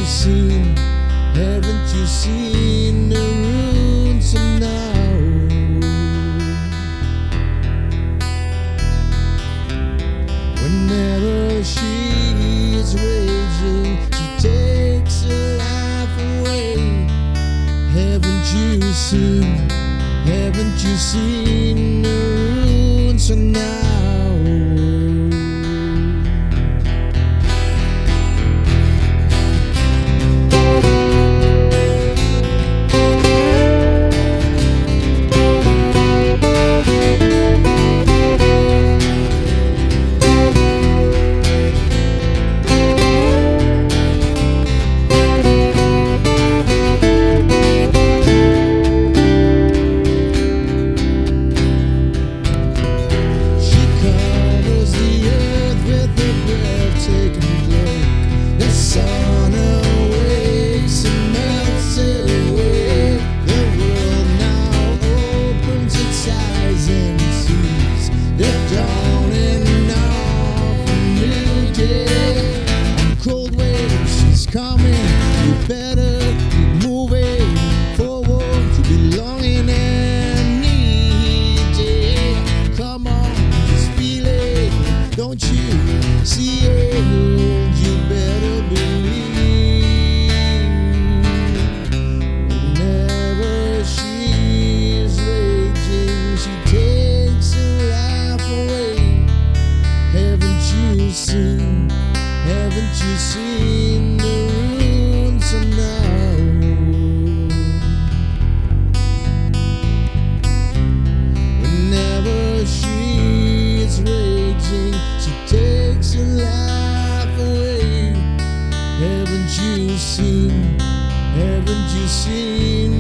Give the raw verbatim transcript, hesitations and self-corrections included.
seen, haven't you seen the ruins of now? Whenever she is raging, she takes her life away. Haven't you seen, haven't you seen the ruins of now? Coming, you better keep moving forward to belonging and needed. Come on, just feel it, don't you see it? You better believe. Whenever she is raging, she takes her life away. Haven't you seen, haven't you seen the ruins of now? Whenever she is raging, she takes her life away. Haven't you seen, haven't you seen